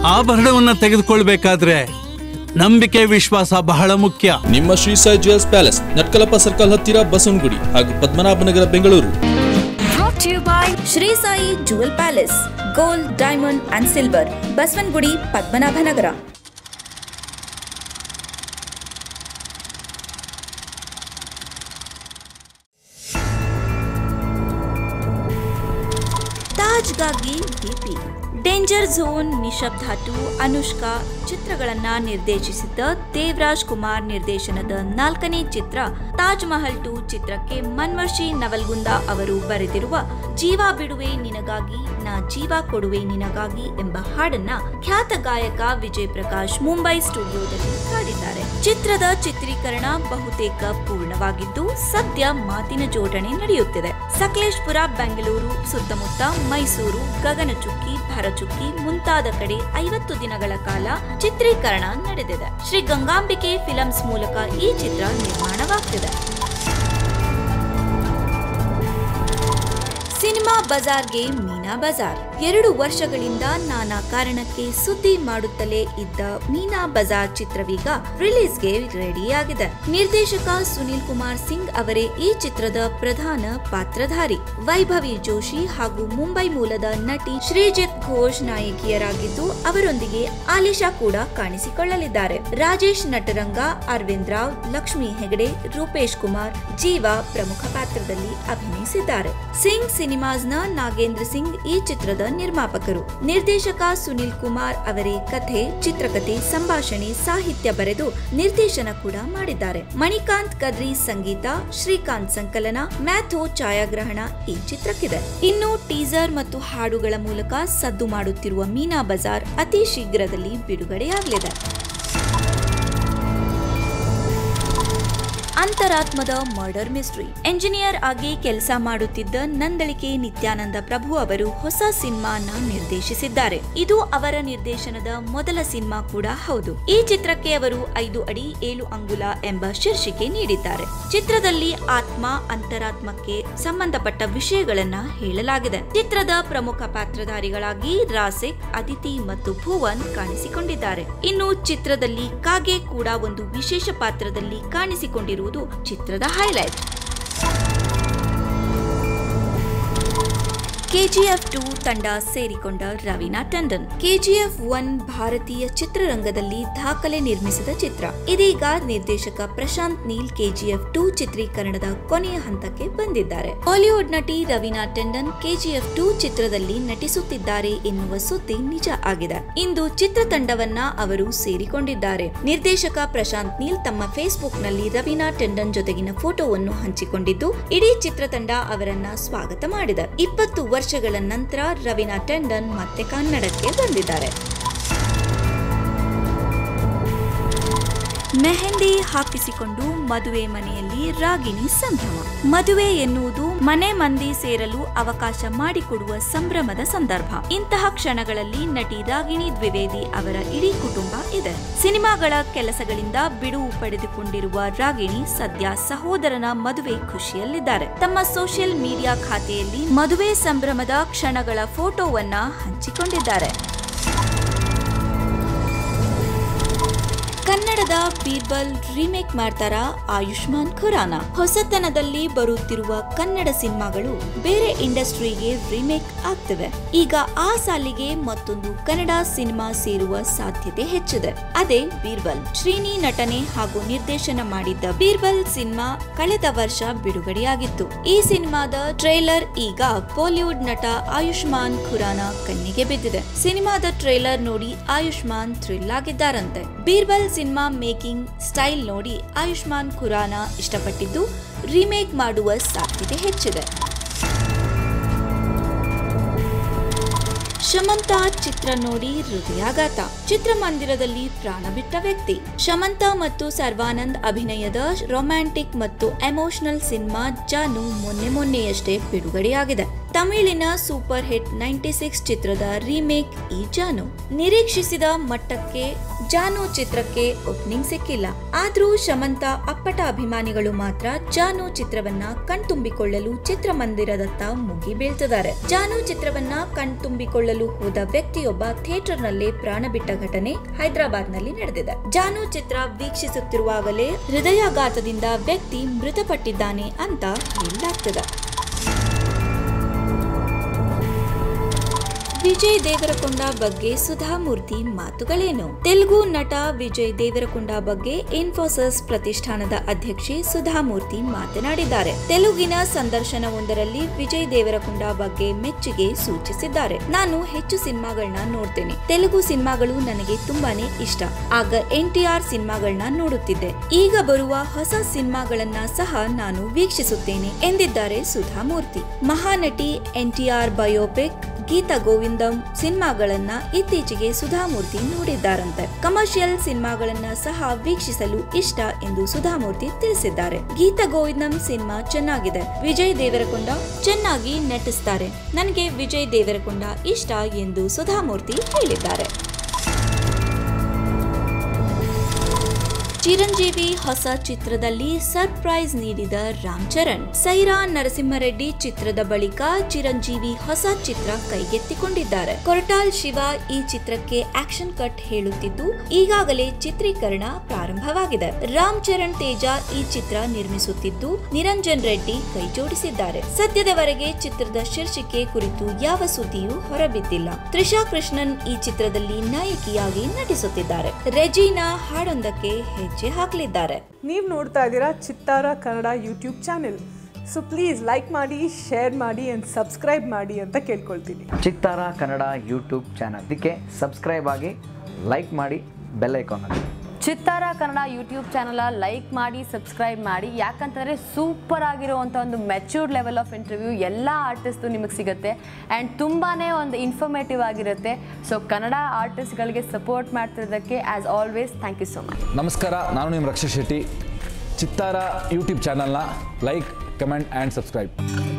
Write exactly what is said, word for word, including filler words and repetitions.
ಆಭರಣವನ್ನ ತೆಗೆದುಕೊಳ್ಬೇಕಾದ್ರೆ ನಂಬಿಕೆ ವಿಶ್ವಾಸ ಬಹಳ ಮುಖ್ಯ. ನಿಮ್ಮ Shri Sai jewels palace, Natkalappa circle ಹತ್ತಿರ ಬಸವನಗುಡಿ ಹಾಗೂ Padmanabhanagar, Bengaluru. Brought to you by Shri Sai jewel palace, gold, diamond and silver, Basavanagudi, Padmanabhanagar. ತಾಜ್ಗಾಗಿ ಡಿಪಿ, ಡೇಂಜರ್ ಝೋನ್, ನಿಶಬ್ಧಾಟು, ಅನುಷ್ಕಾ ಚಿತ್ರಗಳನ್ನ ನಿರ್ದೇಶಿಸಿದ್ದ ದೇವರಾಜ್ ಕುಮಾರ್ ನಿರ್ದೇಶನದ ನಾಲ್ಕನೇ ಚಿತ್ರ ತಾಜ್ ಮಹಲ್ ಟು ಚಿತ್ರಕ್ಕೆ ಮನ್ವರ್ಷಿ ನವಲ್ಗುಂದ ಅವರು ಬರೆದಿರುವ ಜೀವ ಬಿಡುವೆ ನಿನಗಾಗಿ ನಾ ಜೀವ ಕೊಡುವೆ ನಿನಗಾಗಿ ಎಂಬ ಹಾಡನ್ನ ಖ್ಯಾತ ಗಾಯಕ ವಿಜಯ್ ಪ್ರಕಾಶ್ ಮುಂಬೈ ಸ್ಟುಡಿಯೋದಲ್ಲಿ ಹಾಡಿದ್ದಾರೆ. ಚಿತ್ರದ ಚಿತ್ರೀಕರಣ ಬಹುತೇಕ ಪೂರ್ಣವಾಗಿದ್ದು ಸದ್ಯ ಮಾತಿನ ಜೋಡಣೆ ನಡೆಯುತ್ತಿದೆ. ಸಕಲೇಶ್ಪುರ, ಬೆಂಗಳೂರು ಸುತ್ತಮುತ್ತ, ಮೈಸೂರು, ಗಗನಚುಕ್ಕಿ, ಭರಚುಕ್ಕಿ ಮುಂತಾದ ಕಡೆ ಐವತ್ತು ದಿನಗಳ ಕಾಲ ಚಿತ್ರೀಕರಣ ನಡೆದಿದೆ. ಶ್ರೀ ಗಂಗಾಂಬಿಕೆ ಫಿಲಮ್ಸ್ ಮೂಲಕ ಈ ಚಿತ್ರ ನಿರ್ಮಾಣವಾಗ್ತಿದೆ. ಸಿನಿಮಾ ಬಜಾರ್ಗೆ ಮೀನಾ ಬಜಾರ್. ಎರಡು ವರ್ಷಗಳಿಂದ ನಾನಾ ಕಾರಣಕ್ಕೆ ಸುದ್ದಿ ಮಾಡುತ್ತಲೇ ಇದ್ದ ಮೀನಾ ಬಜಾರ್ ಚಿತ್ರವೀಗ ರಿಲೀಸ್ಗೆ ರೆಡಿಯಾಗಿದೆ. ನಿರ್ದೇಶಕ ಸುನಿಲ್ ಕುಮಾರ್ ಸಿಂಗ್ ಅವರೇ ಈ ಚಿತ್ರದ ಪ್ರಧಾನ ಪಾತ್ರಧಾರಿ. ವೈಭವಿ ಜೋಶಿ ಹಾಗೂ ಮುಂಬೈ ಮೂಲದ ನಟಿ ಶ್ರೀಜಿತ್ ಘೋಷ್ ನಾಯಕಿಯರಾಗಿದ್ದು ಅವರೊಂದಿಗೆ ಆಲಿಶಾ ಕೂಡ ಕಾಣಿಸಿಕೊಳ್ಳಲಿದ್ದಾರೆ. ರಾಜೇಶ್ ನಟರಂಗ, ಅರವಿಂದ್ ರಾವ್, ಲಕ್ಷ್ಮಿ ಹೆಗಡೆ, ರೂಪೇಶ್ ಕುಮಾರ್, ಜೀವ ಪ್ರಮುಖ ಪಾತ್ರದಲ್ಲಿ ಅಭಿನಯಿಸಿದ್ದಾರೆ. ಸಿಂಗ್ ಸಿನಿಮಾಸ್ನ ನಾಗೇಂದ್ರ ಸಿಂಗ್ ಈ ಚಿತ್ರದ ನಿರ್ಮಾಪಕರು. ನಿರ್ದೇಶಕ ಸುನಿಲ್ ಕುಮಾರ್ ಅವರೇ ಕಥೆ, ಚಿತ್ರಕಥೆ, ಸಂಭಾಷಣೆ, ಸಾಹಿತ್ಯ ಬರೆದು ನಿರ್ದೇಶನ ಕೂಡ ಮಾಡಿದ್ದಾರೆ. ಮಣಿಕಾಂತ್ ಕದ್ರಿ ಸಂಗೀತ, ಶ್ರೀಕಾಂತ್ ಸಂಕಲನ, ಮ್ಯಾಥೋ ಛಾಯಾಗ್ರಹಣ ಈ ಚಿತ್ರಕ್ಕಿದೆ. ಇನ್ನು ಟೀಸರ್ ಮತ್ತು ಹಾಡುಗಳ ಮೂಲಕ ಸದ್ದು ಮಾಡುತ್ತಿರುವ ಮೀನಾ ಬಜಾರ್ ಅತಿ ಶೀಘ್ರದಲ್ಲಿ ಬಿಡುಗಡೆಯಾಗಲಿದೆ. ಅಂತರಾತ್ಮದ ಮರ್ಡರ್ ಮಿಸ್ಟ್ರಿ. ಎಂಜಿನಿಯರ್ ಆಗಿ ಕೆಲಸ ಮಾಡುತ್ತಿದ್ದ ನಂದಳಿಕೆ ನಿತ್ಯಾನಂದ ಪ್ರಭು ಅವರು ಹೊಸ ಸಿನಿಮಾನ ನಿರ್ದೇಶಿಸಿದ್ದಾರೆ. ಇದು ಅವರ ನಿರ್ದೇಶನದ ಮೊದಲ ಸಿನಿಮಾ ಕೂಡ ಹೌದು. ಈ ಚಿತ್ರಕ್ಕೆ ಅವರು ಐದು ಅಡಿ ಏಳು ಅಂಗುಲ ಎಂಬ ಶೀರ್ಷಿಕೆ ನೀಡಿದ್ದಾರೆ. ಚಿತ್ರದಲ್ಲಿ ಆತ್ಮ, ಅಂತರಾತ್ಮಕ್ಕೆ ಸಂಬಂಧಪಟ್ಟ ವಿಷಯಗಳನ್ನ ಹೇಳಲಾಗಿದೆ. ಚಿತ್ರದ ಪ್ರಮುಖ ಪಾತ್ರಧಾರಿಗಳಾಗಿ ರಾಸಿಕ್, ಅದಿತಿ ಮತ್ತು ಭುವನ್ ಕಾಣಿಸಿಕೊಂಡಿದ್ದಾರೆ. ಇನ್ನು ಚಿತ್ರದಲ್ಲಿ ಕಾಗೆ ಕೂಡ ಒಂದು ವಿಶೇಷ ಪಾತ್ರದಲ್ಲಿ ಕಾಣಿಸಿಕೊಂಡಿರುವುದು ಚಿತ್ರದ ಹೈಲೈಟ್. ಕೆಜಿಎಫ್ ಟು ತಂಡ ಸೇರಿಕೊಂಡ ರವೀನಾ ಟಂಡನ್. ಕೆಜಿಎಫ್ ಒನ್ ಭಾರತೀಯ ಚಿತ್ರರಂಗದಲ್ಲಿ ದಾಖಲೆ ನಿರ್ಮಿಸಿದ ಚಿತ್ರ. ಇದೀಗ ನಿರ್ದೇಶಕ ಪ್ರಶಾಂತ್ ನೀಲ್ ಕೆಜಿಎಫ್ ಟು ಚಿತ್ರೀಕರಣದ ಕೊನೆಯ ಹಂತಕ್ಕೆ ಬಂದಿದ್ದಾರೆ. ಬಾಲಿವುಡ್ ನಟಿ ರವೀನಾ ಟಂಡನ್ ಕೆಜಿಎಫ್ ಟು ಚಿತ್ರದಲ್ಲಿ ನಟಿಸುತ್ತಿದ್ದಾರೆ ಎನ್ನುವ ಸುದ್ದಿ ನಿಜ ಆಗಿದೆ. ಇಂದು ಚಿತ್ರತಂಡವನ್ನ ಅವರು ಸೇರಿಕೊಂಡಿದ್ದಾರೆ. ನಿರ್ದೇಶಕ ಪ್ರಶಾಂತ್ ನೀಲ್ ತಮ್ಮ ಫೇಸ್ಬುಕ್ ನಲ್ಲಿ ರವೀನಾ ಟಂಡನ್ ಜೊತೆಗಿನ ಫೋಟೋವನ್ನು ಹಂಚಿಕೊಂಡಿದ್ದು ಇಡೀ ಚಿತ್ರತಂಡ ಅವರನ್ನ ಸ್ವಾಗತ ಮಾಡಿದೆ. ಇಪ್ಪತ್ತು ವರ್ಷಗಳ ನಂತರ ರವೀನಾ ಟಂಡನ್ ಮತ್ತೆ ಕನ್ನಡಕ್ಕೆ ಬಂದಿದ್ದಾರೆ. ಮೆಹಂದಿ ಹಾಕಿಸಿಕೊಂಡು ಮದುವೆ ಮನೆಯಲ್ಲಿ ರಾಗಿಣಿ ಸಂಭ್ರಮ. ಮದುವೆ ಎನ್ನುವುದು ಮನೆ ಮಂದಿ ಸೇರಲು ಅವಕಾಶ ಮಾಡಿಕೊಡುವ ಸಂಭ್ರಮದ ಸಂದರ್ಭ. ಇಂತಹ ಕ್ಷಣಗಳಲ್ಲಿ ನಟಿ ರಾಗಿಣಿ ದ್ವಿವೇದಿ ಅವರ ಇಡೀ ಕುಟುಂಬ ಇದೆ. ಸಿನಿಮಾಗಳ ಕೆಲಸಗಳಿಂದ ಬಿಡುವು ಪಡೆದುಕೊಂಡಿರುವ ರಾಗಿಣಿ ಸದ್ಯ ಸಹೋದರನ ಮದುವೆ ಖುಷಿಯಲ್ಲಿದ್ದಾರೆ. ತಮ್ಮ ಸೋಷಿಯಲ್ ಮೀಡಿಯಾ ಖಾತೆಯಲ್ಲಿ ಮದುವೆ ಸಂಭ್ರಮದ ಕ್ಷಣಗಳ ಫೋಟೋವನ್ನ ಹಂಚಿಕೊಂಡಿದ್ದಾರೆ. ಕನ್ನಡದ ಬೀರ್ಬಲ್ ರೀಮೇಕ್ ಮಾಡ್ತಾರಾ ಆಯುಷ್ಮಾನ್ ಖುರಾನ. ಹೊಸತನದಲ್ಲಿ ಬರುತ್ತಿರುವ ಕನ್ನಡ ಸಿನಿಮಾಗಳು ಬೇರೆ ಇಂಡಸ್ಟ್ರಿಗೆ ರೀಮೇಕ್ ಆಗ್ತಿವೆ. ಈಗ ಆ ಸಾಲಿಗೆ ಮತ್ತೊಂದು ಕನ್ನಡ ಸಿನಿಮಾ ಸೇರುವ ಸಾಧ್ಯತೆ ಹೆಚ್ಚಿದೆ. ಅದೇ ಬೀರ್ಬಲ್. ಶ್ರೀನಿ ನಟನೆ ಹಾಗೂ ನಿರ್ದೇಶನ ಮಾಡಿದ್ದ ಬೀರ್ಬಲ್ ಸಿನಿಮಾ ಕಳೆದ ವರ್ಷ ಬಿಡುಗಡೆಯಾಗಿತ್ತು. ಈ ಸಿನಿಮಾದ ಟ್ರೇಲರ್ ಈಗ ಬಾಲಿವುಡ್ ನಟ ಆಯುಷ್ಮಾನ್ ಖುರಾನ ಕಣ್ಣಿಗೆ ಬಿದ್ದಿದೆ. ಸಿನಿಮಾದ ಟ್ರೇಲರ್ ನೋಡಿ ಆಯುಷ್ಮಾನ್ ಥ್ರಿಲ್ ಆಗಿದ್ದಾರಂತೆ. ಬೀರ್ಬಲ್ ಸಿನಿಮಾ ಮೇಕಿಂಗ್ ಸ್ಟೈಲ್ ನೋಡಿ ಆಯುಷ್ಮಾನ್ ಖುರಾನ ಇಷ್ಟಪಟ್ಟಿದ್ದು ರೀಮೇಕ್ ಮಾಡುವ ಸಾಧ್ಯತೆ ಹೆಚ್ಚಿದೆ. ಶಮಂತಾ ಚಿತ್ರ ನೋಡಿ ಹೃದಯಾಘಾತ. ಚಿತ್ರಮಂದಿರದಲ್ಲಿ ಪ್ರಾಣ ಬಿಟ್ಟ ವ್ಯಕ್ತಿ. ಶಮಂತಾ ಮತ್ತು ಸರ್ವಾನಂದ್ ಅಭಿನಯದ ರೊಮ್ಯಾಂಟಿಕ್ ಮತ್ತು ಎಮೋಷನಲ್ ಸಿನಿಮಾ ಜಾನು ಮೊನ್ನೆ ಮೊನ್ನೆಯಷ್ಟೇ ಬಿಡುಗಡೆಯಾಗಿದೆ. ತಮಿಳಿನ ಸೂಪರ್ ಹಿಟ್ ನೈಂಟಿ ಸಿಕ್ಸ್ ಚಿತ್ರದ ರೀಮೇಕ್ ಈ ಜಾನು. ನಿರೀಕ್ಷಿಸಿದ ಮಟ್ಟಕ್ಕೆ ಜಾನು ಚಿತ್ರಕ್ಕೆ ಓಪನಿಂಗ್ ಸಿಕ್ಕಿಲ್ಲ. ಆದ್ರೂ ಶಮಂತ ಅಪ್ಪಟ ಅಭಿಮಾನಿಗಳು ಮಾತ್ರ ಜಾನು ಚಿತ್ರವನ್ನ ಕಣ್ತುಂಬಿಕೊಳ್ಳಲು ಚಿತ್ರಮಂದಿರದತ್ತ ಮುಗಿ ಬೀಳ್ತಿದ್ದಾರೆ. ಜಾನು ಚಿತ್ರವನ್ನ ಕಣ್ತುಂಬಿಕೊಳ್ಳಲು ಹೋದ ವ್ಯಕ್ತಿಯೊಬ್ಬ ಥಿಯೇಟರ್ ನಲ್ಲೇ ಪ್ರಾಣ ಬಿಟ್ಟ ಘಟನೆ ಹೈದರಾಬಾದ್ ನಲ್ಲಿ ನಡೆದಿದೆ. ಜಾನು ಚಿತ್ರ ವೀಕ್ಷಿಸುತ್ತಿರುವಾಗಲೇ ಹೃದಯಾಘಾತದಿಂದ ವ್ಯಕ್ತಿ ಮೃತಪಟ್ಟಿದ್ದಾನೆ ಅಂತ ಹೇಳಲಾಗ್ತಿದೆ. ವಿಜಯ್ ದೇವರಕೊಂಡ ಬಗ್ಗೆ ಸುಧಾಮೂರ್ತಿ ಮಾತುಗಳೇನು? ತೆಲುಗು ನಟ ವಿಜಯ್ ದೇವರಕೊಂಡ ಬಗ್ಗೆ ಇನ್ಫೋಸಿಸ್ ಪ್ರತಿಷ್ಠಾನದ ಅಧ್ಯಕ್ಷೆ ಸುಧಾಮೂರ್ತಿ ಮಾತನಾಡಿದ್ದಾರೆ. ತೆಲುಗಿನ ಸಂದರ್ಶನವೊಂದರಲ್ಲಿ ವಿಜಯ್ ದೇವರಕೊಂಡ ಬಗ್ಗೆ ಮೆಚ್ಚುಗೆ ಸೂಚಿಸಿದ್ದಾರೆ. ನಾನು ಹೆಚ್ಚು ಸಿನಿಮಾಗಳನ್ನ ನೋಡ್ತೇನೆ. ತೆಲುಗು ಸಿನಿಮಾಗಳು ನನಗೆ ತುಂಬಾನೇ ಇಷ್ಟ. ಆಗ ಎನ್ ಟಿ ಆರ್ ಸಿನಿಮಾಗಳನ್ನ ನೋಡುತ್ತಿದ್ದೆ. ಈಗ ಬರುವ ಹೊಸ ಸಿನಿಮಾಗಳನ್ನ ಸಹ ನಾನು ವೀಕ್ಷಿಸುತ್ತೇನೆ ಎಂದಿದ್ದಾರೆ Sudha Murthy. Mahanati N T R biopic Geetha Govindam ಸಿನಿಮಾಗಳನ್ನ ಇತ್ತೀಚೆಗೆ ಸುಧಾಮೂರ್ತಿ ನೋಡಿದ್ದಾರಂತೆ. ಕಮರ್ಷಿಯಲ್ ಸಿನಿಮಾಗಳನ್ನ ಸಹ ವೀಕ್ಷಿಸಲು ಇಷ್ಟ ಎಂದು ಸುಧಾಮೂರ್ತಿ ತಿಳಿಸಿದ್ದಾರೆ. ಗೀತಾ ಗೋವಿಂದಂ ಸಿನಿಮಾ ಚೆನ್ನಾಗಿದೆ. ವಿಜಯ್ ದೇವರಕೊಂಡ ಚೆನ್ನಾಗಿ ನಟಿಸ್ತಾರೆ. ನನಗೆ ವಿಜಯ್ ದೇವರಕೊಂಡ ಇಷ್ಟ ಎಂದು ಸುಧಾಮೂರ್ತಿ ಹೇಳಿದ್ದಾರೆ. ಚಿರಂಜೀವಿ ಹೊಸ ಚಿತ್ರದಲ್ಲಿ ಸರ್ಪ್ರೈಸ್ ನೀಡಿದ ರಾಮ್ ಚರಣ್. ಸೈರಾ ನರಸಿಂಹರೆಡ್ಡಿ ಚಿತ್ರದ ಬಳಿಕ ಚಿರಂಜೀವಿ ಹೊಸ ಚಿತ್ರ ಕೈಗೆತ್ತಿಕೊಂಡಿದ್ದಾರೆ. ಕೊರಟಾಲ್ ಶಿವ ಈ ಚಿತ್ರಕ್ಕೆ ಆಕ್ಷನ್ ಕಟ್ ಹೇಳುತ್ತಿದ್ದು ಈಗಾಗಲೇ ಚಿತ್ರೀಕರಣ ಪ್ರಾರಂಭವಾಗಿದೆ. ರಾಮ್ ಚರಣ್ ತೇಜ ಈ ಚಿತ್ರ ನಿರ್ಮಿಸುತ್ತಿದ್ದು ನಿರಂಜನ್ ರೆಡ್ಡಿ ಕೈ ಜೋಡಿಸಿದ್ದಾರೆ. ಸದ್ಯದವರೆಗೆ ಚಿತ್ರದ ಶೀರ್ಷಿಕೆ ಕುರಿತು ಯಾವ ಸುದ್ದಿಯೂ ಹೊರಬಿದ್ದಿಲ್ಲ. ತ್ರಿಷಾ ಕೃಷ್ಣನ್ ಈ ಚಿತ್ರದಲ್ಲಿ ನಾಯಕಿಯಾಗಿ ನಟಿಸುತ್ತಿದ್ದಾರೆ. ರೆಜಿನಾ ಹಾಡೊಂದಕ್ಕೆ ಹೆಜ್ಜೆ ಹಾಕಲಿದ್ದಾರೆ. ನೀವು ನೋಡ್ತಾ ಇದ್ದೀರಾ Chittara Kannada YouTube channel. So please like ಮಾಡಿ, ಶೇರ್ ಮಾಡಿ ಅಂಡ್ ಸಬ್ಸ್ಕ್ರೈಬ್ ಮಾಡಿ ಅಂತ ಕೇಳ್ಕೊಳ್ತೀನಿ. ಚಿತ್ತಾರ ಕನ್ನಡ ಯೂಟ್ಯೂಬ್ ಚಾನಲ್ ಇದಕ್ಕೆ ಸಬ್ಸ್ಕ್ರೈಬ್ ಆಗಿ, ಲೈಕ್ ಮಾಡಿ, ಬೆಲ್ ಐಕಾನ್ ಆಗಿ. Chittara Kannada YouTube channel like ಮಾಡಿ, ಸಬ್ಸ್ಕ್ರೈಬ್ ಮಾಡಿ. ಯಾಕಂತಂದರೆ ಸೂಪರ್ ಆಗಿರುವಂಥ ಒಂದು ಮೆಚ್ಯೂರ್ಡ್ ಲೆವೆಲ್ ಆಫ್ ಇಂಟರ್ವ್ಯೂ ಎಲ್ಲ ಆರ್ಟಿಸ್ಟು ನಿಮಗೆ ಸಿಗುತ್ತೆ ಆ್ಯಂಡ್ ತುಂಬಾ ಒಂದು ಇನ್ಫಾರ್ಮೇಟಿವ್ ಆಗಿರುತ್ತೆ. ಸೊ ಕನ್ನಡ ಆರ್ಟಿಸ್ಟ್ಗಳಿಗೆ ಸಪೋರ್ಟ್ ಮಾಡ್ತಿರೋದಕ್ಕೆ as always thank you so much. ನಮಸ್ಕಾರ, ನಾನು ನಿಮ್ಮ ರಕ್ಷಾ ಶೆಟ್ಟಿ. ಚಿತ್ತಾರ ಯೂಟ್ಯೂಬ್ ಚಾನಲ್ನ ಲೈಕ್, ಕಮೆಂಟ್ ಆ್ಯಂಡ್ ಸಬ್ಸ್ಕ್ರೈಬ್.